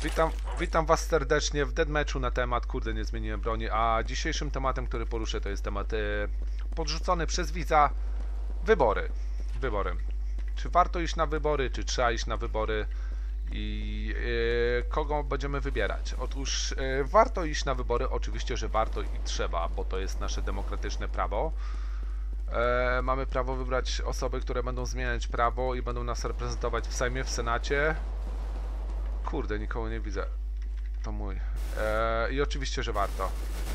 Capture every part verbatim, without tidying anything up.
Witam, witam was serdecznie w deathmatchu na temat, kurde nie zmieniłem broni, a dzisiejszym tematem, który poruszę, to jest temat e, podrzucony przez widza, wybory. Wybory. Czy warto iść na wybory, czy trzeba iść na wybory i e, kogo będziemy wybierać? Otóż e, warto iść na wybory, oczywiście, że warto i trzeba, bo to jest nasze demokratyczne prawo. E, mamy prawo wybrać osoby, które będą zmieniać prawo i będą nas reprezentować w Sejmie, w Senacie. Kurde, nikogo nie widzę. To mój. Eee, I oczywiście, że warto.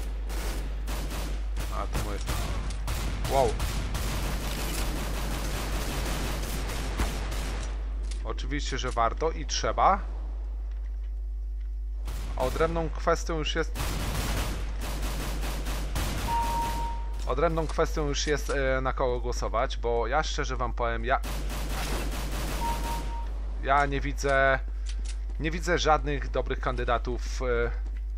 A, to mój. Wow. Oczywiście, że warto i trzeba. A odrębną kwestią już jest... Odrębną kwestią już jest e, na kogo głosować, bo ja szczerze wam powiem, ja... Ja nie widzę... Nie widzę żadnych dobrych kandydatów, e,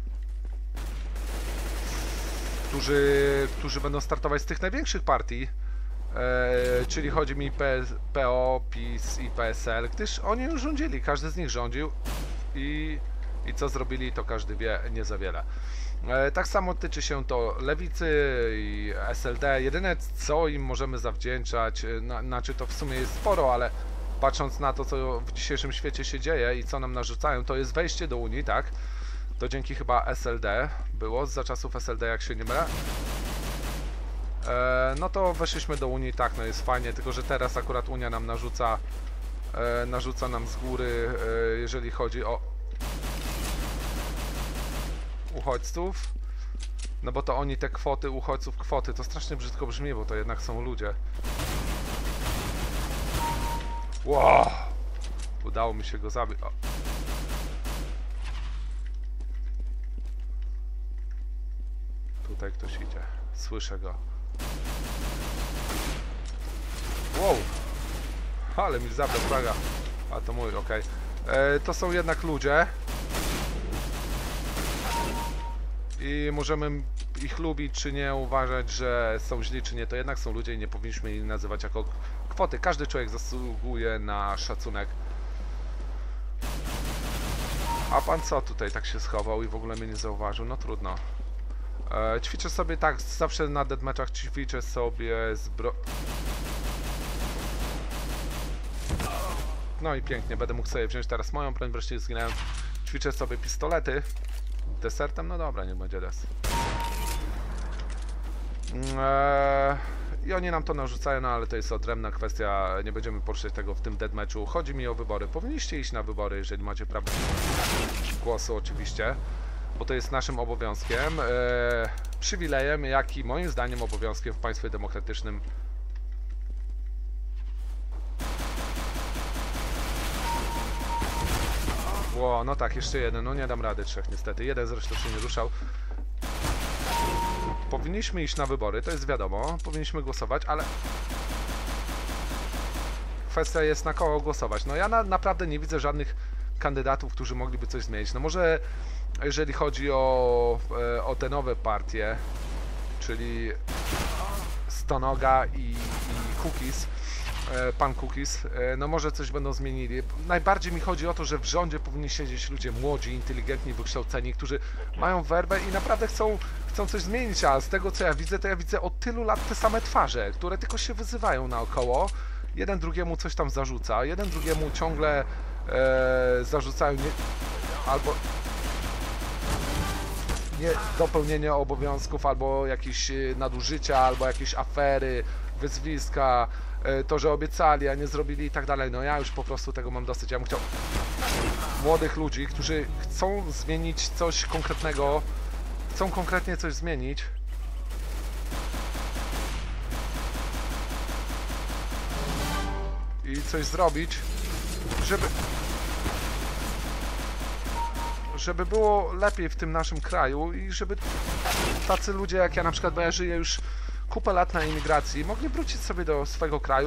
którzy, którzy będą startować z tych największych partii, e, czyli chodzi mi P O, PiS i P S L, gdyż oni już rządzili, każdy z nich rządził i, i co zrobili, to każdy wie nie za wiele. E, tak samo tyczy się to Lewicy i S L D. Jedyne co im możemy zawdzięczać, na, znaczy to w sumie jest sporo, ale patrząc na to, co w dzisiejszym świecie się dzieje i co nam narzucają, to jest wejście do Unii, tak? To dzięki chyba S L D było, za czasów S L D, jak się nie mylę. E, no to weszliśmy do Unii, tak, no jest fajnie, tylko że teraz akurat Unia nam narzuca, e, narzuca nam z góry, e, jeżeli chodzi o uchodźców. No bo to oni te kwoty uchodźców, kwoty, to strasznie brzydko brzmi, bo to jednak są ludzie. Wow! Udało mi się go zabić. O. Tutaj ktoś idzie. Słyszę go. Wow! Ale mi zabrał fraga. A to mój, okej. Okay. To są jednak ludzie. I możemy ich lubić czy nie, uważać, że są źli czy nie, to jednak są ludzie i nie powinniśmy ich nazywać jako kwoty. Każdy człowiek zasługuje na szacunek. A pan co tutaj tak się schował i w ogóle mnie nie zauważył? No trudno. E, ćwiczę sobie tak, zawsze na deathmatchach ćwiczę sobie zbro... No i pięknie, będę mógł sobie wziąć teraz moją broń, wreszcie zginąłem. Ćwiczę sobie pistolety. Desertem? No dobra, nie będzie des. Eee, I oni nam to narzucają, no ale to jest odrębna kwestia, nie będziemy poruszać tego w tym deathmatchu. Chodzi mi o wybory. Powinniście iść na wybory, jeżeli macie prawo głosu oczywiście, bo to jest naszym obowiązkiem, eee, przywilejem, jak i moim zdaniem obowiązkiem w państwie demokratycznym. Ło, no tak, jeszcze jeden, no nie dam rady trzech niestety, jeden zresztą się nie ruszał. Powinniśmy iść na wybory, to jest wiadomo, powinniśmy głosować, ale kwestia jest na kogo głosować. No ja na, naprawdę nie widzę żadnych kandydatów, którzy mogliby coś zmienić. No może jeżeli chodzi o, o te nowe partie, czyli Stonoga i, i Cookies, pan Cookies, no może coś będą zmienili. Najbardziej mi chodzi o to, że w rządzie powinni siedzieć ludzie młodzi, inteligentni, wykształceni, którzy mają werbę i naprawdę chcą, chcą coś zmienić, a z tego co ja widzę, to ja widzę od tylu lat te same twarze, które tylko się wyzywają naokoło. Jeden drugiemu coś tam zarzuca, jeden drugiemu ciągle e, zarzucają nie, albo nie dopełnienie obowiązków, albo jakieś nadużycia, albo jakieś afery, wyzwiska, to, że obiecali, a nie zrobili i tak dalej. No ja już po prostu tego mam dosyć. Ja bym chciał młodych ludzi, którzy chcą zmienić coś konkretnego, chcą konkretnie coś zmienić. I coś zrobić, żeby żeby było lepiej w tym naszym kraju i żeby tacy ludzie jak ja na przykład, bo ja żyję już kupę lat na imigracji, mogli wrócić sobie do swojego kraju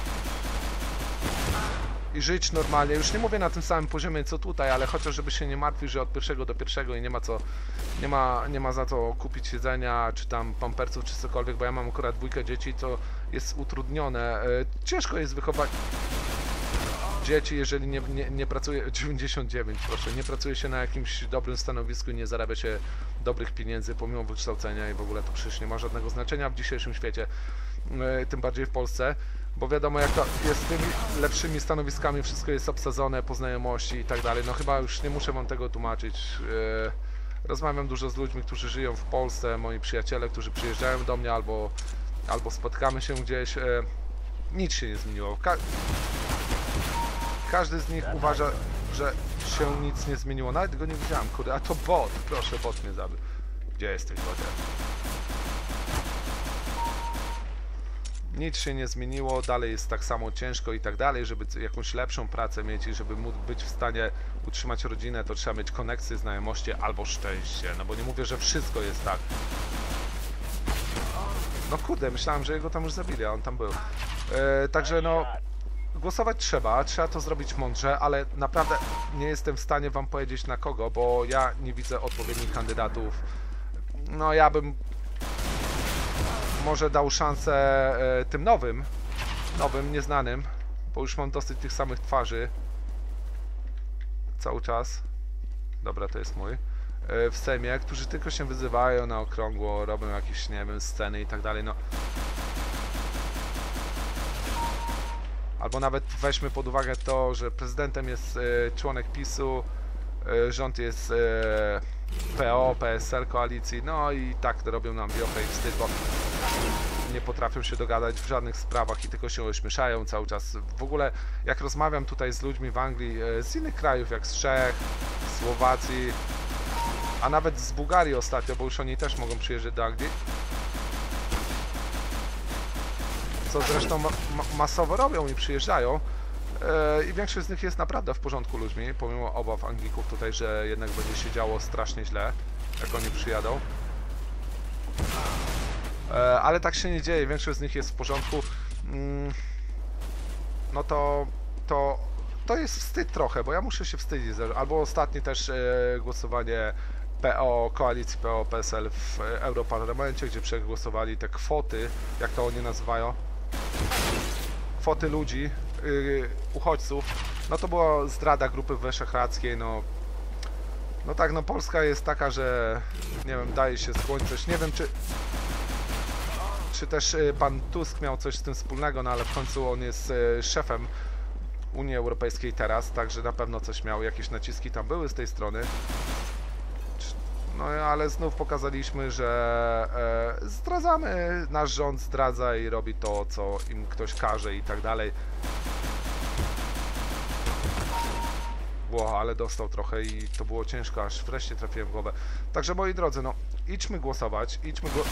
i żyć normalnie. Już nie mówię na tym samym poziomie co tutaj, ale chociaż żeby się nie martwić, że od pierwszego do pierwszego i nie ma co, nie ma, nie ma za co kupić jedzenia, czy tam pampersów, czy cokolwiek, bo ja mam akurat dwójkę dzieci, to jest utrudnione. Ciężko jest wychować... dzieci, jeżeli nie, nie, nie pracuje, dziewięćdziesiąt dziewięć proszę, nie pracuje się na jakimś dobrym stanowisku i nie zarabia się dobrych pieniędzy pomimo wykształcenia i w ogóle to przecież nie ma żadnego znaczenia w dzisiejszym świecie, yy, tym bardziej w Polsce, bo wiadomo jak to jest z tymi lepszymi stanowiskami, wszystko jest obsadzone po znajomości i tak dalej, no chyba już nie muszę wam tego tłumaczyć. Yy, rozmawiam dużo z ludźmi, którzy żyją w Polsce, moi przyjaciele, którzy przyjeżdżają do mnie albo, albo spotkamy się gdzieś, yy, nic się nie zmieniło. Ka Każdy z nich uważa, że się nic nie zmieniło. Nawet go nie widziałem, kurde. A to bot, proszę, bot mnie zabił. Gdzie jesteś, bocie? Nic się nie zmieniło, dalej jest tak samo ciężko i tak dalej, żeby jakąś lepszą pracę mieć i żeby móc być w stanie utrzymać rodzinę, to trzeba mieć koneksje, znajomości albo szczęście. No bo nie mówię, że wszystko jest tak. No kurde, myślałem, że jego tam już zabili, a on tam był. E, także no... Głosować trzeba, trzeba to zrobić mądrze, ale naprawdę nie jestem w stanie wam powiedzieć na kogo, bo ja nie widzę odpowiednich kandydatów. No ja bym może dał szansę e, tym nowym, nowym, nieznanym, bo już mam dosyć tych samych twarzy cały czas. Dobra, to jest mój. E, w Sejmie, którzy tylko się wyzywają na okrągło, robią jakieś, nie wiem, sceny i tak dalej, no. Albo nawet weźmy pod uwagę to, że prezydentem jest e, członek PiSu, e, rząd jest e, P O, P S L koalicji, no i tak robią nam wiochę i wstyd, bo nie potrafią się dogadać w żadnych sprawach i tylko się ośmieszają cały czas. W ogóle jak rozmawiam tutaj z ludźmi w Anglii, e, z innych krajów jak z Czech, Słowacji, a nawet z Bułgarii ostatnio, bo już oni też mogą przyjeżdżać do Anglii, co zresztą ma ma masowo robią i przyjeżdżają yy, i większość z nich jest naprawdę w porządku ludźmi, pomimo obaw Anglików tutaj, że jednak będzie się działo strasznie źle, jak oni przyjadą. Yy, ale tak się nie dzieje, większość z nich jest w porządku. Yy, no to, to, to jest wstyd trochę, bo ja muszę się wstydzić. Albo ostatnie też yy, głosowanie P O, koalicji P O P S L w Europarlamencie, gdzie przegłosowali te kwoty, jak to oni nazywają, kwoty ludzi, yy, uchodźców, no to była zdrada Grupy Wyszehradzkiej, no no tak, no Polska jest taka, że nie wiem, daje się skłonić, nie wiem czy czy też yy, pan Tusk miał coś z tym wspólnego, no ale w końcu on jest yy, szefem Unii Europejskiej teraz, także na pewno coś miał, jakieś naciski tam były z tej strony. No ale znów pokazaliśmy, że e, zdradzamy, nasz rząd zdradza i robi to, co im ktoś każe i tak dalej. Ło, ale dostał trochę i to było ciężko, aż wreszcie trafiłem w głowę. Także moi drodzy, no idźmy głosować, idźmy gło...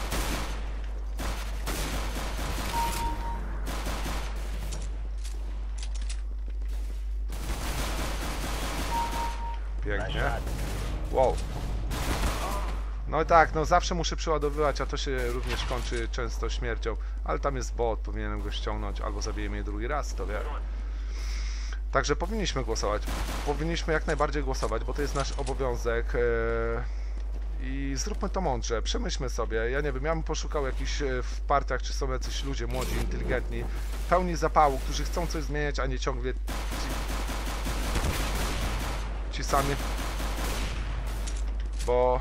Pięknie. Wow. No i tak, no zawsze muszę przeładowywać, a to się również kończy często śmiercią. Ale tam jest bot, powinienem go ściągnąć, albo zabiję mnie drugi raz, to wiem. Także powinniśmy głosować. Powinniśmy jak najbardziej głosować, bo to jest nasz obowiązek. Yy, I zróbmy to mądrze, przemyślmy sobie. Ja nie wiem, ja bym poszukał jakichś w partiach, czy są jacyś ludzie młodzi, inteligentni, pełni zapału, którzy chcą coś zmieniać, a nie ciągle ci, ci sami. Bo...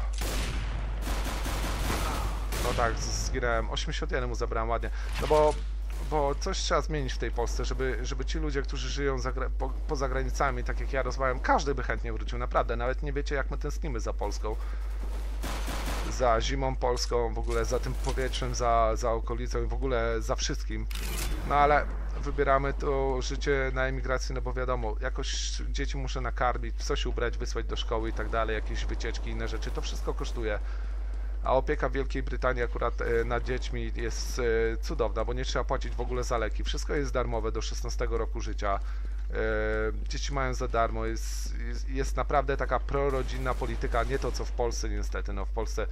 No tak, zginąłem. osiemdziesiąt jeden mu zabrałem ładnie. No bo, bo coś trzeba zmienić w tej Polsce, żeby, żeby ci ludzie, którzy żyją za, po, poza granicami, tak jak ja rozmawiam, każdy by chętnie wrócił, naprawdę. Nawet nie wiecie, jak my tęsknimy za Polską. Za zimą polską, w ogóle za tym powietrzem, za, za okolicą i w ogóle za wszystkim. No ale wybieramy to życie na emigracji, no bo wiadomo, jakoś dzieci muszę nakarmić, coś ubrać, wysłać do szkoły i tak dalej, jakieś wycieczki, inne rzeczy, to wszystko kosztuje. A opieka w Wielkiej Brytanii akurat nad dziećmi jest cudowna, bo nie trzeba płacić w ogóle za leki. Wszystko jest darmowe do szesnastego roku życia. Dzieci mają za darmo. Jest, jest, jest naprawdę taka prorodzinna polityka, nie to co w Polsce niestety. No w Polsce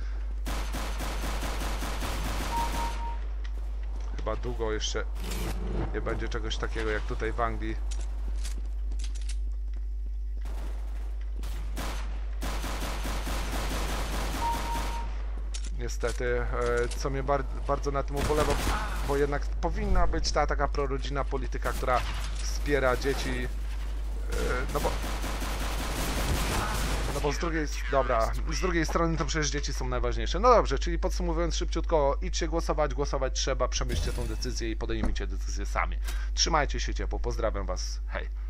chyba długo jeszcze nie będzie czegoś takiego jak tutaj w Anglii. Niestety, co mnie bar bardzo na tym ubolewa, bo jednak powinna być ta taka prorodzinna polityka, która wspiera dzieci, yy, no bo... No bo z drugiej, dobra, z drugiej strony to przecież dzieci są najważniejsze. No dobrze, czyli podsumowując szybciutko, idźcie głosować, głosować trzeba, przemyślcie tą decyzję i podejmijcie decyzję sami. Trzymajcie się ciepło, pozdrawiam was, hej.